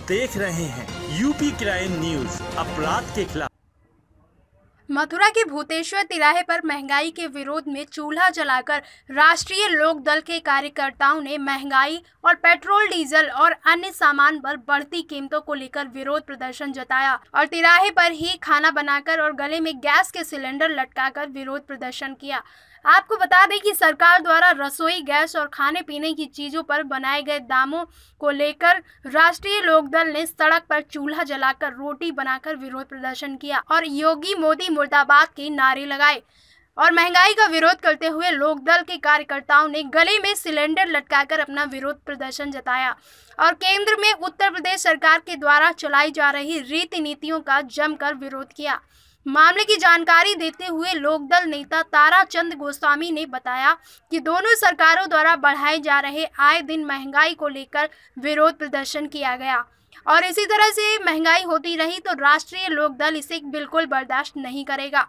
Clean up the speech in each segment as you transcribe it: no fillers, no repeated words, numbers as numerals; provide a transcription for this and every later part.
देख रहे हैं यूपी क्राइम न्यूज, अपराध के खिलाफ। मथुरा के भूतेश्वर तिराहे पर महंगाई के विरोध में चूल्हा जलाकर राष्ट्रीय लोक दल के कार्यकर्ताओं ने महंगाई और पेट्रोल, डीजल और अन्य सामान पर बढ़ती कीमतों को लेकर विरोध प्रदर्शन जताया और तिराहे पर ही खाना बनाकर और गले में गैस के सिलेंडर लटकाकर विरोध प्रदर्शन किया। आपको बता दें कि सरकार द्वारा रसोई गैस और खाने पीने की चीजों पर बनाए गए दामों को लेकर राष्ट्रीय लोक दल ने सड़क पर चूल्हा जलाकर रोटी बनाकर विरोध प्रदर्शन किया और योगी मोदी मुर्दाबाद के नारे लगाए और महंगाई का विरोध करते हुए लोक दल के कार्यकर्ताओं ने गले में सिलेंडर लटकाकर अपना विरोध प्रदर्शन जताया और केंद्र में उत्तर प्रदेश सरकार के द्वारा चलाई जा रही रीति नीतियों का जमकर विरोध किया। मामले की जानकारी देते हुए लोकदल नेता ताराचंद गोस्वामी ने बताया कि दोनों सरकारों द्वारा बढ़ाए जा रहे आए दिन महंगाई को लेकर विरोध प्रदर्शन किया गया और इसी तरह से महंगाई होती रही तो राष्ट्रीय लोकदल इसे बिल्कुल बर्दाश्त नहीं करेगा।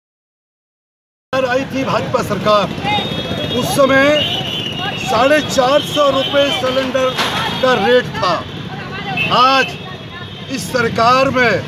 आई थी भाजपा सरकार, उस समय 450 रुपये सिलेंडर का रेट था। आज इस सरकार में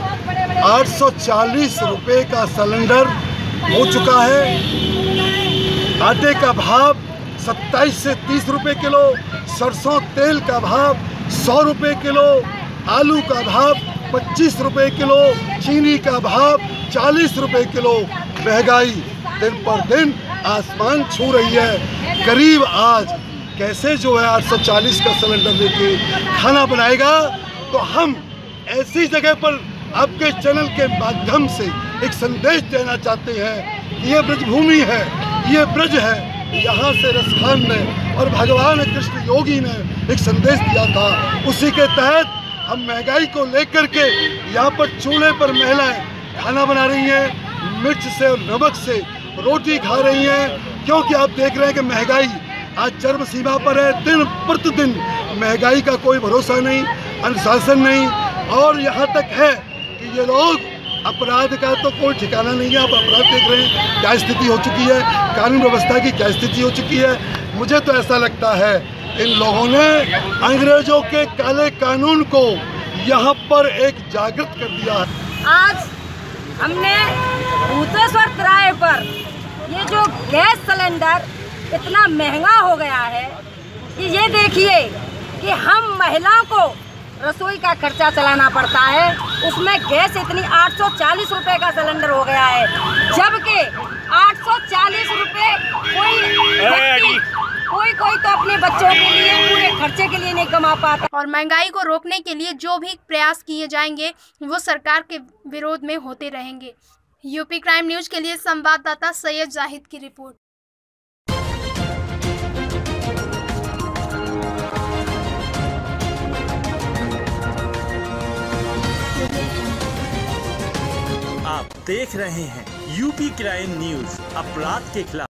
840 रुपये का सिलेंडर हो चुका है। आटे का भाव 27 से 30 रुपये किलो, सरसों तेल का भाव 100 रुपये किलो, आलू का भाव 25 रुपये किलो, चीनी का भाव 40 रुपये किलो। महंगाई दिन पर दिन आसमान छू रही है। गरीब आज कैसे जो है 840 का सिलेंडर लेके खाना बनाएगा? तो हम ऐसी जगह पर आपके चैनल के माध्यम से एक संदेश देना चाहते हैं कि ये ब्रजभूमि है, ये ब्रज है। यहाँ से रसखान ने और भगवान कृष्ण योगी ने एक संदेश दिया था, उसी के तहत हम महंगाई को लेकर के यहाँ पर चूल्हे पर महिलाएं खाना बना रही हैं, मिर्च से और नमक से रोटी खा रही हैं, क्योंकि आप देख रहे हैं कि महंगाई आज चरम सीमा पर है। दिन प्रतिदिन महंगाई का कोई भरोसा नहीं, अनुशासन नहीं, और यहाँ तक है कि ये लोग अपराध का तो कोई ठिकाना नहीं है। आप अपराध देख रहे हैं क्या स्थिति हो चुकी है, कानून व्यवस्था की क्या स्थिति हो चुकी है। मुझे तो ऐसा लगता है इन लोगों ने अंग्रेजों के काले कानून को यहाँ पर एक जागृत कर दिया है। आज हमने भूतेश्वर तिराहे पर ये जो गैस सिलेंडर इतना महंगा हो गया है कि ये देखिए कि हम महिलाओं को रसोई का खर्चा चलाना पड़ता है, उसमें गैस इतनी 840 रुपये का सिलेंडर हो गया है, जबकि 840 रुपये कोई तो अपने बच्चों के लिए पूरे खर्चे के लिए नहीं कमा पाता। और महंगाई को रोकने के लिए जो भी प्रयास किए जाएंगे वो सरकार के विरोध में होते रहेंगे। यूपी क्राइम न्यूज के लिए संवाददाता सैयद जाहिद की रिपोर्ट। आप देख रहे हैं यूपी क्राइम न्यूज, अपराध के खिलाफ।